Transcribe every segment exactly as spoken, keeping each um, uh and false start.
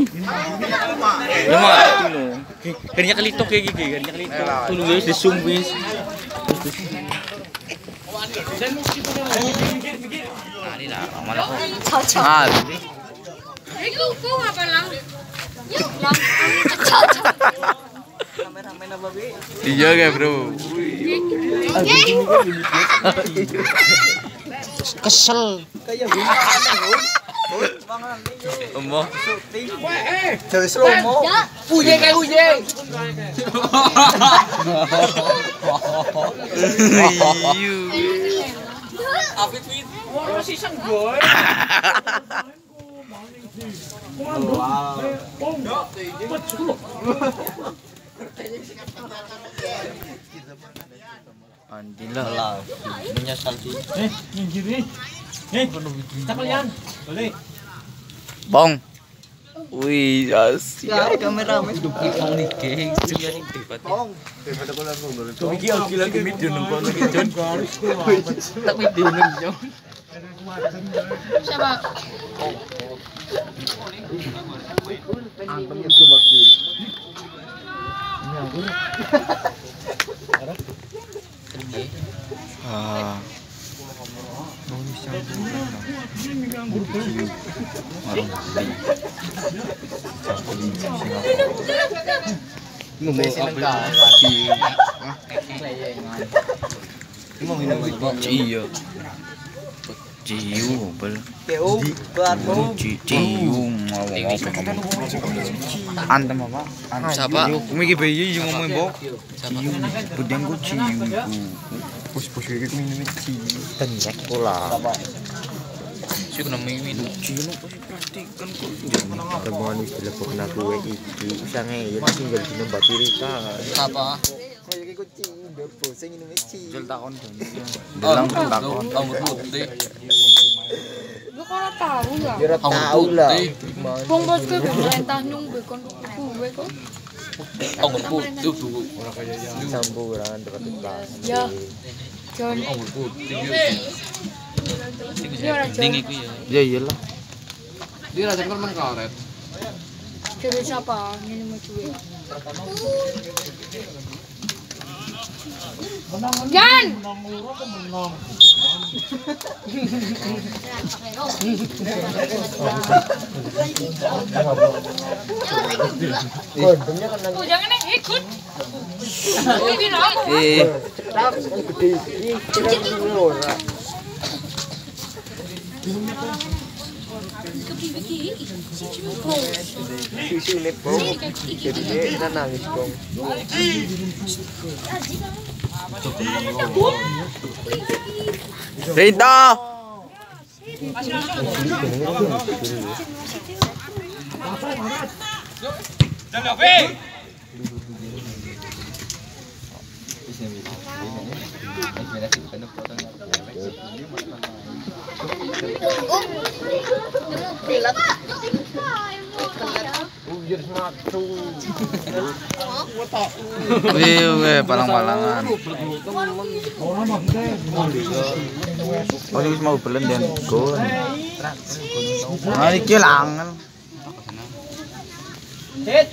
Lama itu loh. Kayaknya kelitok kayak gigi, kayaknya kelitok. Tuh lu guys, di zoom guys. Ini lah, malah kok. Ah, Itu kok apa lang? Yuk, lang. Kameramen apa Bi? iya kayak bro. Kesel. Kayak Bi. Emoh. Dewe slomo. Uje kayak uje. Iyu. Apit fit. Ora sisang boy. Wow. Andilah lah. Menyesal sih. Eh, minggir nih. Eh, kita kalian. Boleh. Bong. Wih, asik. Ya, kameramen. Bong nih, geng. Cuman ini debat. Bong. Iki gila ke video nembon lagi Jon. Tak video nembon. Siapa? Antemnya cuma kiri. Ah. Iya. Ciu, bel. Teu, baru. Ciu, mau antem apa? Siapa? Miki bayi yang ngomong bok. Ciu, pedang ku ciu. Pus-pus iki ku minum ciu. Tenyak pula. Sih kena minum ciu no pasti praktikan kok. Temuan istilah pokna kue iki sange ya tinggal dino batirika. Apa? Kayak iki kucing, udah pusing ini meci. Jel takon. Dalang takon. Rambut putih. Lu kalau tahu ya? Dia tahu lah. Bong bos ke pemerintah nyung bekon kuwe kok. Rambut putih tuh. Sambung orang dekat-dekat. Ya. Jon. Rambut putih. Dia ora Jon. Iku ya. Ya iyalah. Dia rasa kan main karet. Jadi siapa? Ini mau cuy. Jan. Kondomnya kan Oh, jangan nih ikut. Oh, bilang. Eh, tak gede. Ini kira dulu ora. Susu lepo. Jadi dia nangis dong. Rita. Wih, wih, palang-palangan. Oh, ini mau belen dan gon. Nah, ini kelangan. Ayo.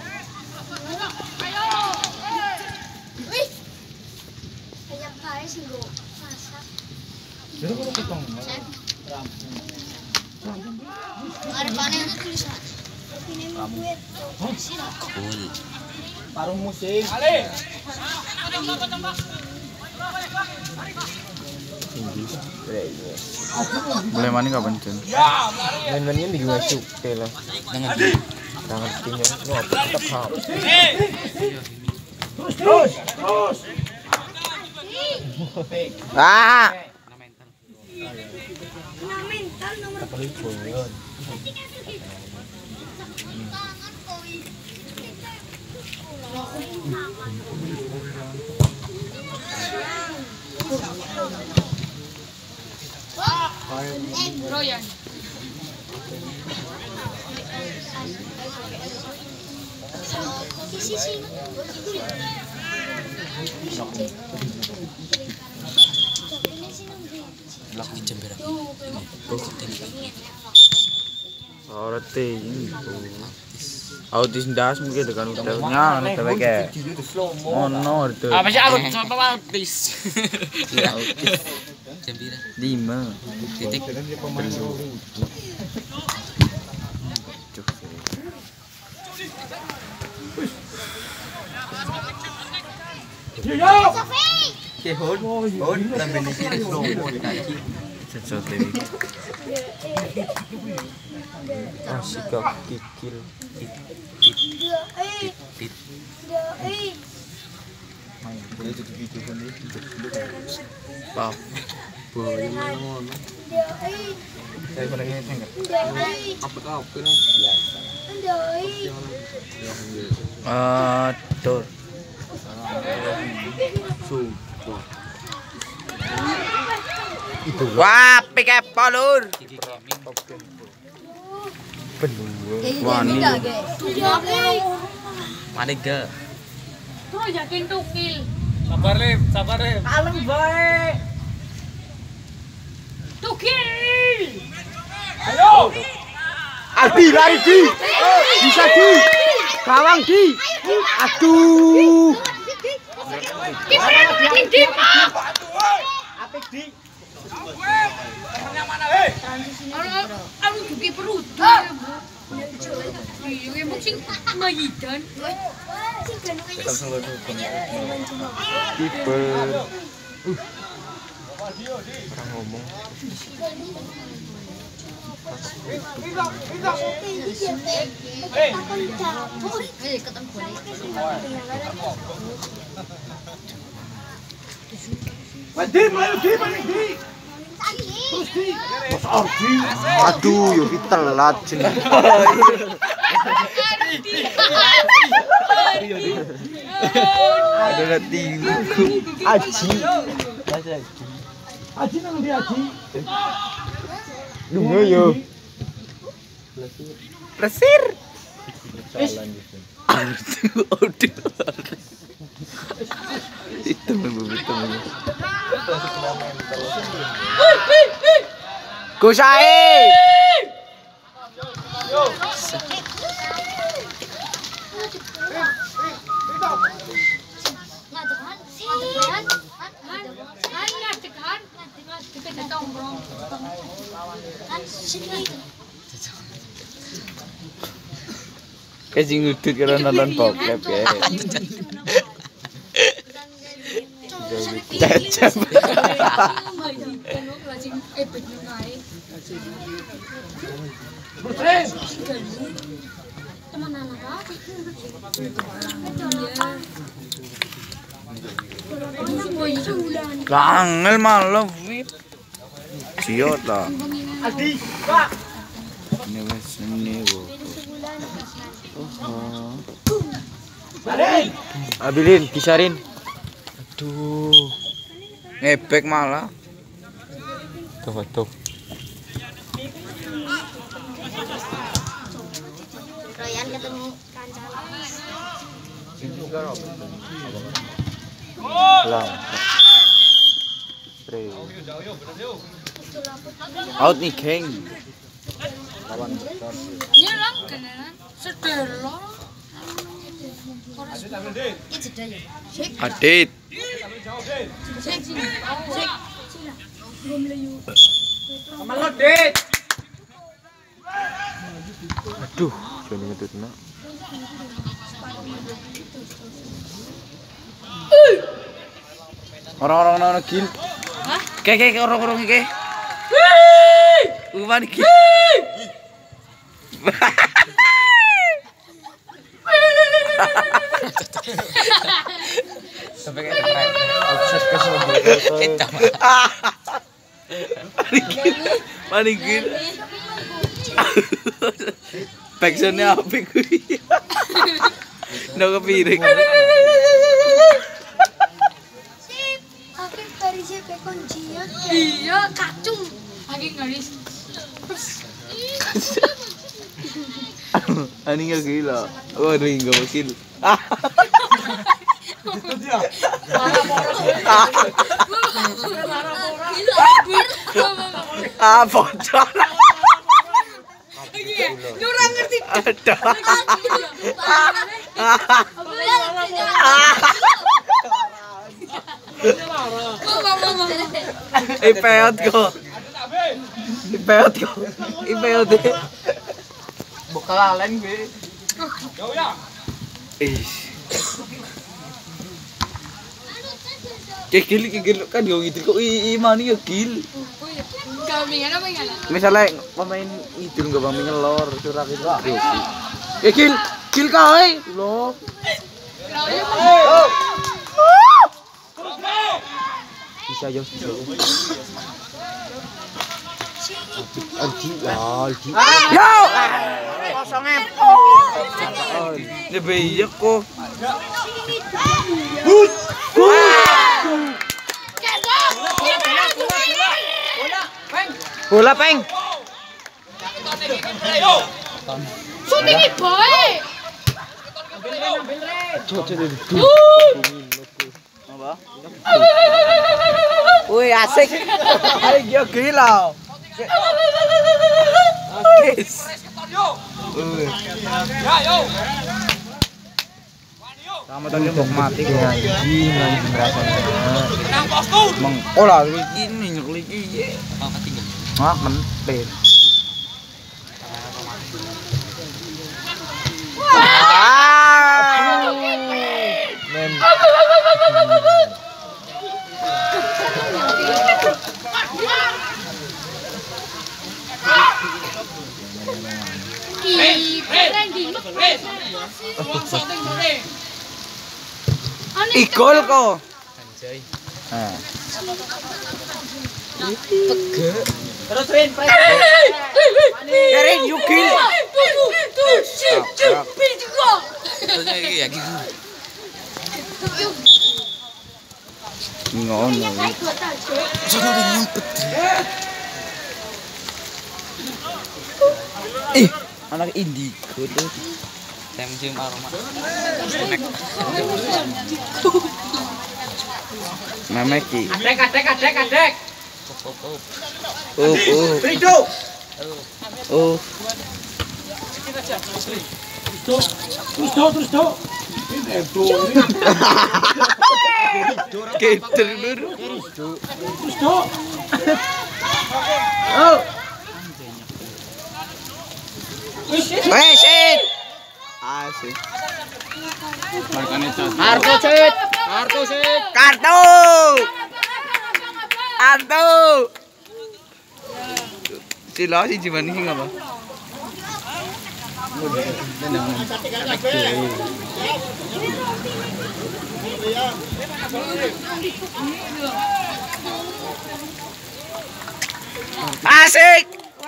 Wih. Kayak kare sih go. Masak. Ada panen itu tulisan. Cool. Parung musim. Boleh mani kapan, Jen? Main-mainnya di gua suk lah. Jangan. Jangan tinggal lu apa tetap hap. Terus, terus. Ah. Mental nomor. Royan. Ora teh ini. Autis ndas mungkin dengan udahnya anu tewek e. Ono itu. Apa sih aku coba autis. Iya autis. Jam pira? lima. Titik. Ke hon, hon lambe ni sini slow mo kaji. Cocok dewi. Masih kok kikil. Boleh jadi video kan ni. Pap. Boy ngono. Saya pernah ngene enggak? Apa kau pun? Atur. Sumpah. Wah, pick up lur. Wani. Mane ge. Terus yakin tukil. Sabar Lim, sabar Lim. Kalem bae. Tukil. Ayo. Adi lari di. Bisa di. Kawang di. Aduh. Kipernya makin di. Apik di. Yang mana hei? Kalau aku juga perut. Iya, emang sing mayidan. Kiper. Orang ngomong. Mandi, mandi, mandi. Terus di. Mas Ardi. Aduh, yo ki telat jeneng. Ada nanti Aji. Aji nang ndi Aji? Dungo yo. Presir. Aduh, aduh. Itu memang betul. Kusai. Kasih ngudut karena nonton bokep ya. Cacap. Kangen malam wip. Siot lah. Adi, Pak. Ini wes ini wo. Balik. Abilin, kisarin. Aduh. Ngepek malah. Tuh, tuh. Royan ketemu kancang. Lang. Spray. Out nih, King. Lawan besar. Nyelang kenalan sedelo. Adit. Sik sik. Sik. Amal Dit. Aduh, jane ngedut nak. Orang-orang nang gil. Hah? Kayak kayak orang-orang iki. Uman iki. Sampai kayak keren. Offset ke semua. Manigil. Backsoundnya apa kuwi? Ndak kepiring. Sip. Aku dari siapa kuncian? Iya, kacung. Lagi ngaris. Ani nggak gila. Oh, ada yang nggak wakil. Ah, bocor. Iya, lu ora ngerti Ipeot ko. Ipeot ko. Ipeot deh. Bukalalan gue. Eh. Kegil kegil kan yo gitu kok i mani yo gil. Gamingan apa enggak? Misalnya pemain itu enggak bang ngelor curang itu. Kegil gil kae lho. Bisa yo bisa. Aldi aldi. Yo. Kosong em. Ya bayek kok. Bola peng. Shooting boy. Apa? Wih asik. Ayo gila. Akis. Ya yo. Sama tadi mau mati ya. Gila rasanya. Mengkola ini nyekli iki. Wah, mentir. Wah. Men. Ikol kok. Anjay. Nah. Pege. Terus Rin, press. Ya Rin, you kill. Ngono. Sudah nyempet. Ih, anak indigo tuh. Tem-tem aroma. Memeki. Adek, adek, adek, adek. Oh, oh. Rido. Oh. Terus do, terus do. Keter dulu. Terus do. Oh. Weh, shit. Asik. Kartu sit. Kartu sit. Kartu. Kartu. Sila si Jiman ini apa? Asik.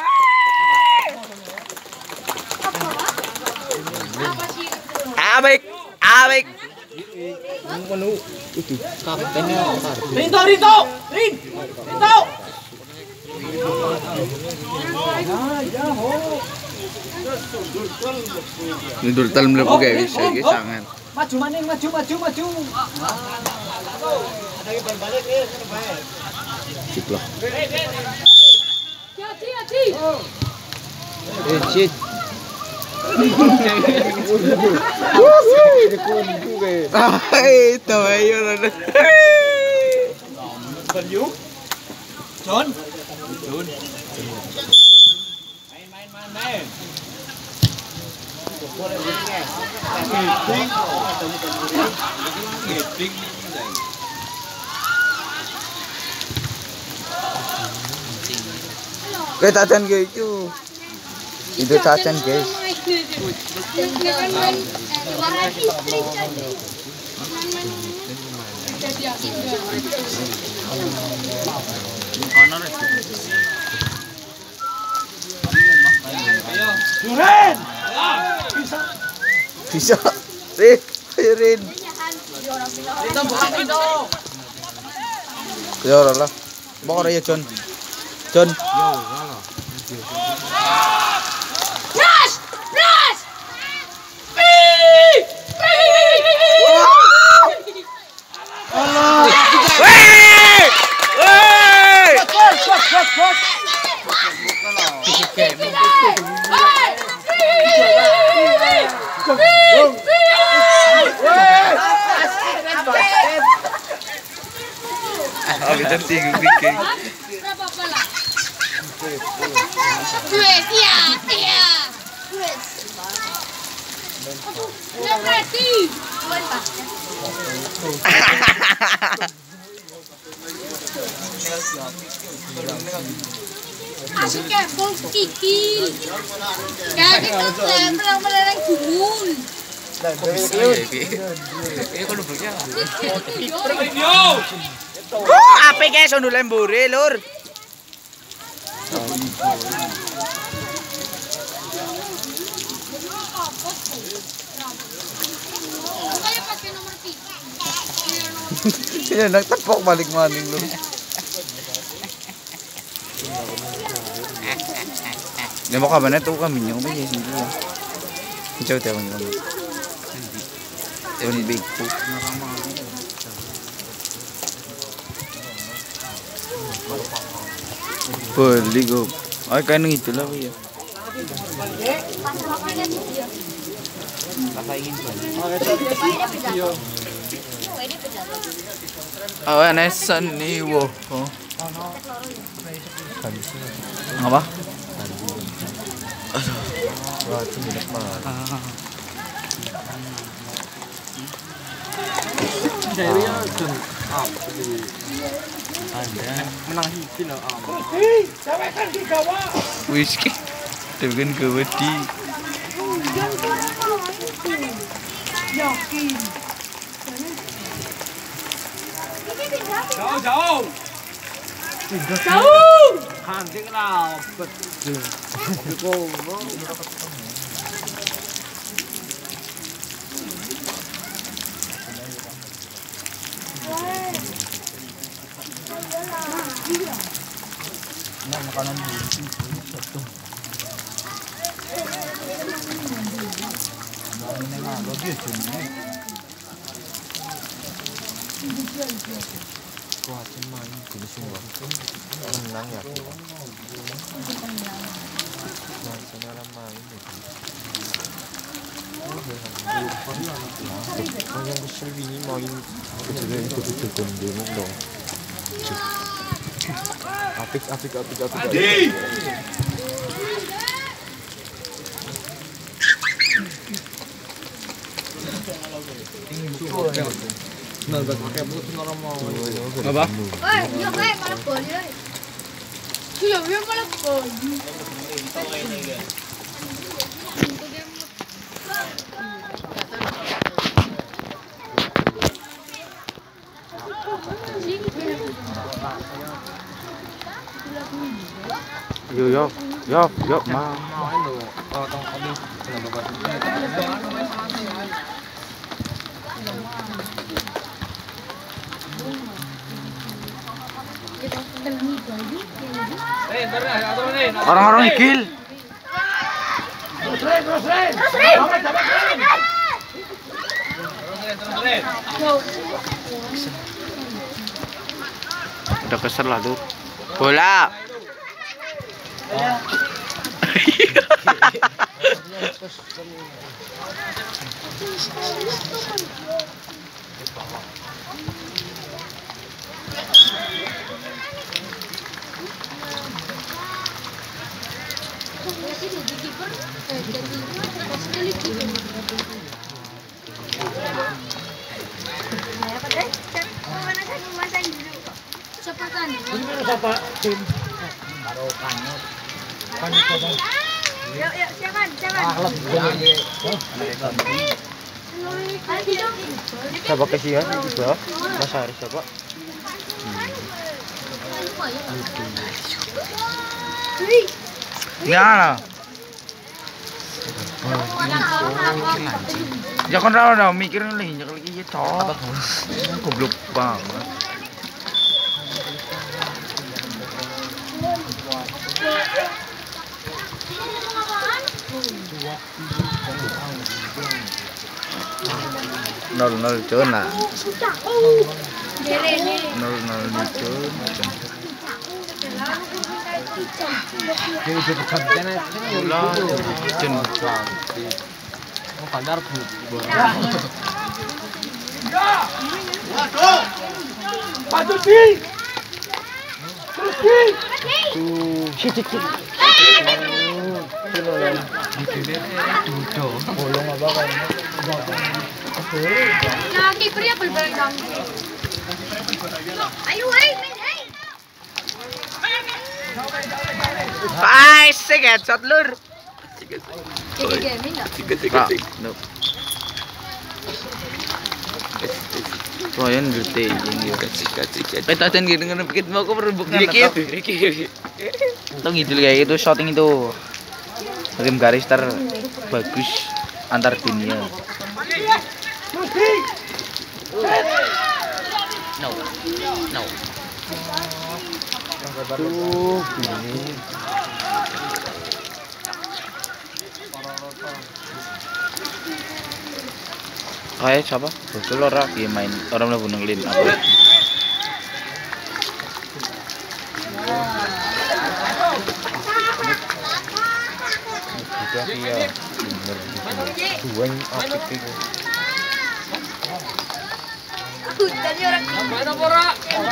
Abik, abik. Menu itu kaptennya kartu. Rinto, Rinto. Rin. Rinto. Ini dultal melebu guys, guys sangat. Maju maning, maju, maju, maju. Ciplok. Hati, hati. Eh, shit. Ay, tayo na. John. John. Main, main, main, main. Kayak tacan guys itu. Itu tacan guys. Duren. Bisa. Rin, Rin. Rinto, bukan Rinto. Ya lah. Bawa ya John. John. Rush! Rush! Allah. Weh! Weh! Gol, gol, gol, gol. Hey! ngerti gue bikin. Berapa pala? Duit, iya, iya. Duit. Udah berarti. Asik kepol kiki. Kayak gitu belang-belang gumun. Ini kok duduknya. Oh, apa kayak sono lembure, Lur? Kayak pakai nomor tiga. Ini nak tepok balik maning lu. Dia mau kabarnya tuh kan minyak apa ya sendiri ya. Coba tengok ni kamu. Tengok big food. Beli go. Ay kain ng ito lang ya. Awan esan ni wo. Apa? Wah, itu minyak banget. Jadi ya jen apa di menang hiji lho am. Whisky. Dengan kewedi. Jauh, jauh. Jauh. Kanting lah betul. Nah, makanan dulu sih. Satu. Ini nggak bagus ini. Kuat main gini semua. Menang ya. Langsung orang main. Oh, yang kesel ini main kejadian itu demo dong. Apik, apik, apik, apik. Adi. Nah, udah pakai bulu orang mau. Apa? Eh, yuk eh malah boli. Iya, iya malah boli. Yo yo yo yo ma. Main lho. Oh, tong kami dengan bapak. Eh, ntar nih, atur nih. Orang-orang ikil. Terus, terus, terus. Sampai, sampai, terus. Terus, terus. Udah kesel lah tuh. Bola. Cepatan. Siapa? Tim. Yuk, yuk, jangan, jangan. Siapa kesian juga? Mas Haris siapa? Ya. Jangan rawa dah mikirin lagi, jangan lagi ya toh. Goblok banget. Nol nol cun lah. Nol nol cun. Jadi jadi kamera ini Cun. Oh, kandar bu. Waduh. Waduh, sih. Tuh. Bolong apa kayaknya? Nah, kipernya bal-balan kamu. Ayo, hei, hei. Ay, sing headshot lur. Jadi gaming enggak? Kak, no. Ryan gede ini udah sikat-sikat. Eh tadi gitu kan pikir mau aku merebukkan atau? Itu gitu kayak itu shooting itu. Tim garis ter bagus antar dunia. No. No. Tuh, gini. Kayak siapa? Betul orang dia main orang udah bunuh lin apa? Juga dia bener dua yang aktif itu. Tadi orang Mana pora?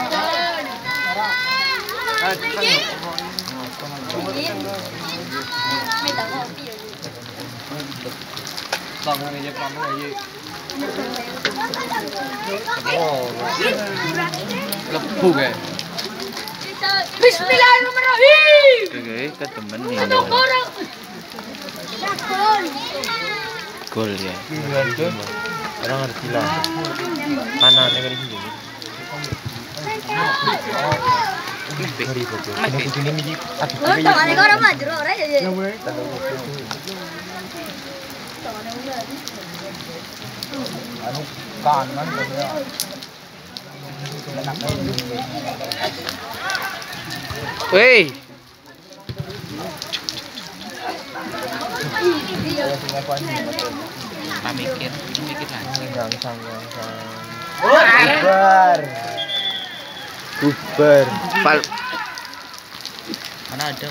minta kopi ya. Bangun aja kamu aja. Oh, Lebu kan? Bismillahirrahmanirrahim. Oke, ke temen nih. Ada orang. Ya gol. Gol ya. gimana tuh? Orang ngerti lah. Kanannya kan ini. Ngeri betul. Kenapa begini nih? Aduh, Oh, tangannya kok orang maju ora ya ya. Anu kanan ya. Woi. Pamikir, mikir lagi. gangsang gangsang. Bubar. Bubar. Pal. Mana ada?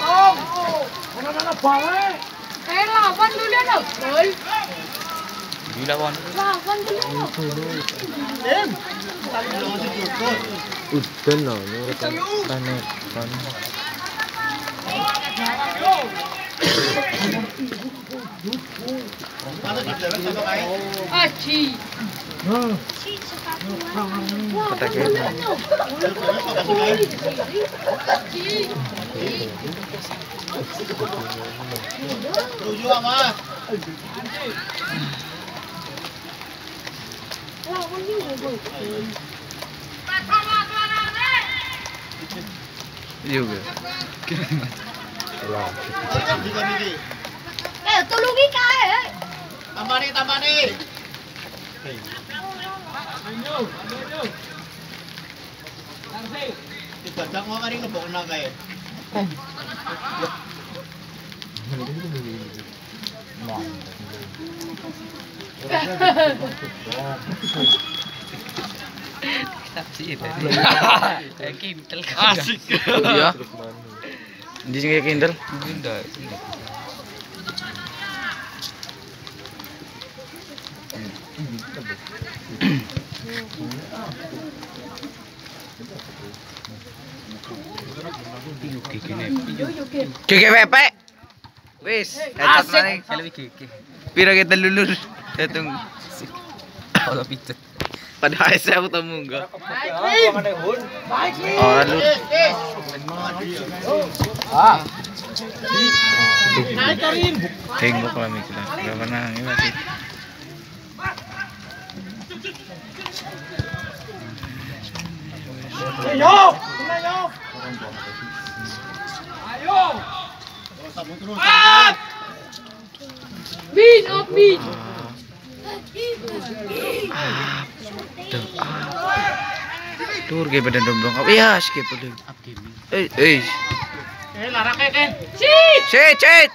Eh, lawan dulu ya, gol. Gila wan. Lawan dulu. Udan loh, ini mereka panen kan. Aji. Kata kayak Tujuh ama. juga. Lah, Eh, tulungi kae. Tambah nih, tambah nih. Dibajak mau kari ngebokna kae. Asik. Iya. Di sini kayak Kindle. Enggak. G G W P. Wis, headshot maning. Lebih gigi. Pira kita lulur. Datung Kalau pijet. pada A S aku temu enggak. Oh, lu. ah, Tengok lah mikir. Enggak pernah ini masih. Bin, oh bin. Tur kayak badan dombrong. Iya, skip dulu. Eh, eh. Eh, larak eh. Sit. Shit, shit.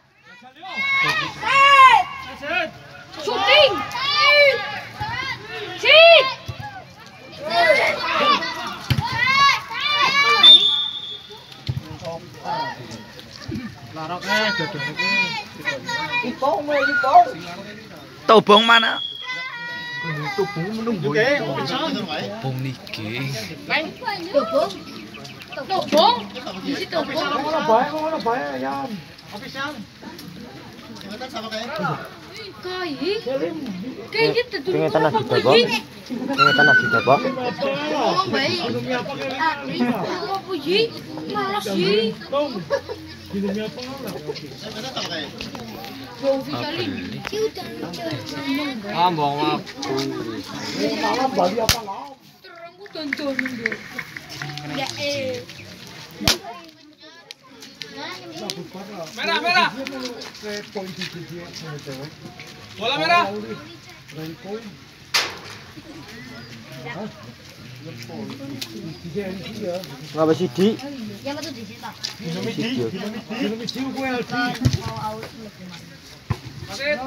Sit. Shooting. Sit. Larak eh, dodol iki. Tobong mana? tubung menunggu. Oke, bisa ngono kae. Bong niki. Tubung. Tobong? Isi tobong? Ngono bae, ngono bae yan. Kai. Kai kita dulu. Pengen tanah kita, Pak. Pengen tanah kita, Pak. Oh, baik. Ah, ini apa sih? Malas sih. Minumnya apa ngono? Bau sekali. Ah, bawang aku. Malam Bali apa lah? Terangku tonton dulu. Ya eh. Merah, merah. Bola merah. Ngapa sih, Di? Ya betul di situ. Wasit.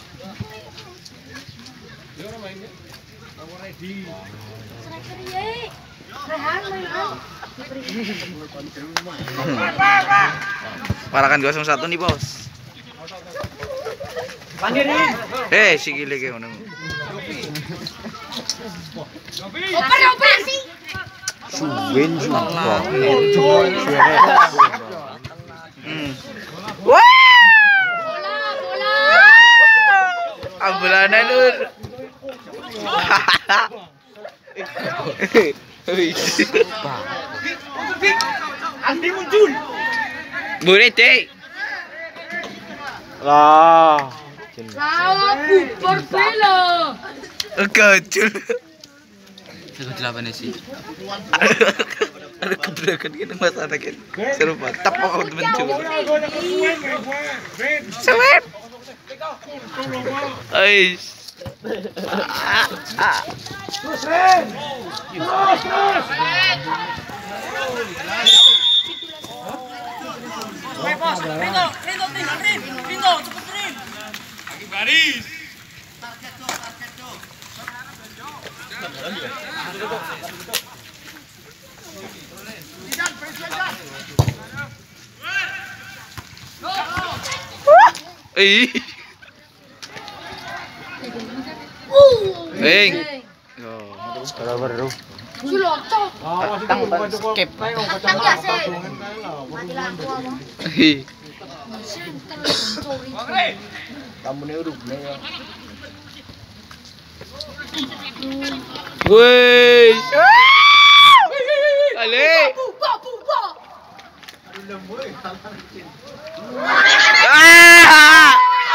Parakan dua kosong satu nih, Bos. Eh, si gile kayak ngono. Oper oper sih. Suwen sumpah. Hmm. Wah! Bola bola. Ambulana Nur. Andi muncul. Burete. Lah. Lawa bubar bela. Kecil. Satu delapan sih. Ada keberatan gitu mas anak kan. Serupa. Tapak aku mencul. Sewet. Ais. Ah, ah. Terus, Ren. Terus, terus. Eh. Beng. Oh. Kalau baru. Sulocok. Ah, masih Tang, cukup, tang, cukup. skip. Tayo, Tang kacang biasa. patungan tayo lah. Mati lampu apa? Hi. Center curi. Kamu nih udah ya. Wes. Ale. Buba buba. Ah!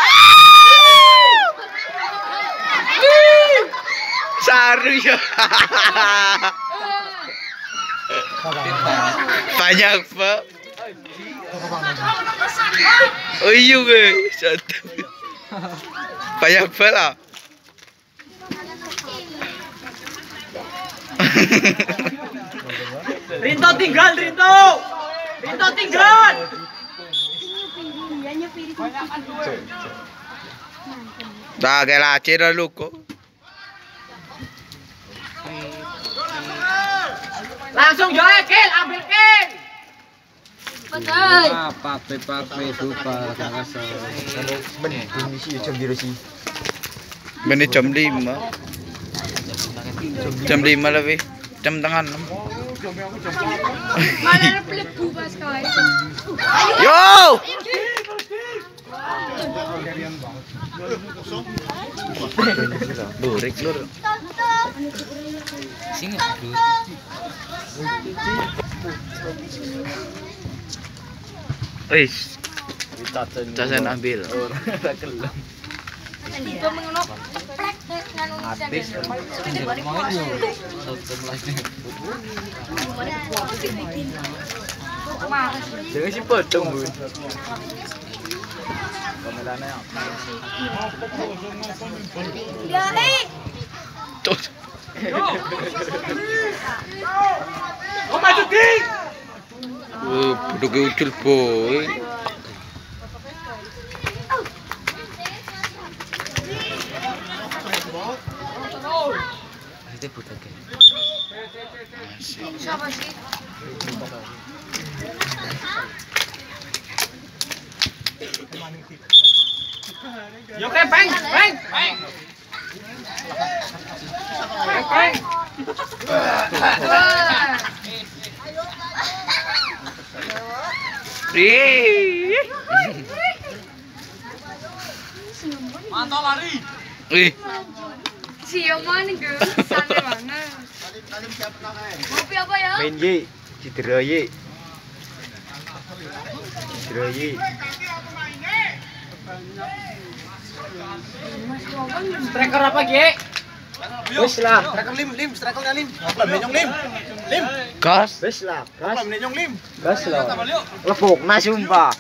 Saru ya. Banyak, Pak. Oh iya gue. Banyak pala. Rinto tinggal, Rinto. Rinto tinggal. Dah kayak lacer dah lu kok. Langsung jual kill, ambil kill. Pakai. Pape pape super kasar. Benih bunyi sih jam biru sih. Menit jam lima. Jam lima lebih. Jam tengah enam. Mana pelit buba sekali. Yo! Lurik lur. Sini, bro. Wis, casen ambil. Itu mengenok teplek nganu Habis. Jangan si potong, Bu. Kameranya. Ya eh. Tuh. Oh, maju king. Oh, buduk ucul boy. Itu budak. Siapa sih? Yo ke peng, peng, peng. Peng, peng. Ih. Mantap lari. Ih. Siapa nih guys? Sampai mana? Kopi apa ya? Main ye, cedera ye. Cedera ye. Striker apa, Ge? Wes lah, Striker lim, lim, striker kan lim. Apa menyong lim? Lim. Gas. wes lah, Apa gas, menyong lim? gas lah. Lepuk na sumpah.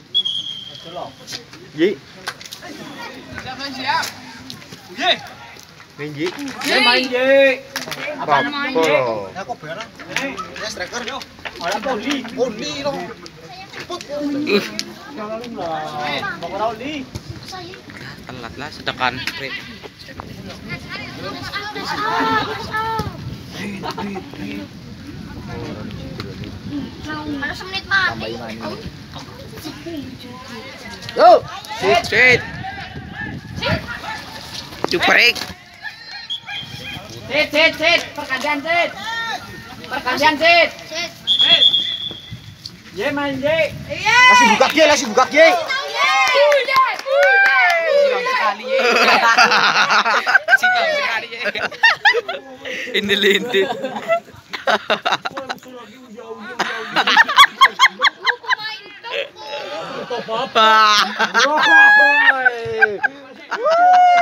Ye, Siap, siap. Ye. main ye. Ye main, Ge. Apa? Aku benar. Ya striker. Wala po, Li. Oh, li dong. Uh, Bako raw, Li. telat lah sedekan. Ada semenit mah. Yo, Sit, sit. Cuprek. Sit, sit, sit. Pergantian, sit. Pergantian, sit. Ye main, Ge. Iya. langsung buka ye, langsung buka ye. Udah, udah. Sekali ye. Sikap sekali ye. Ini lintit. Pemain toko. Ah. Woi.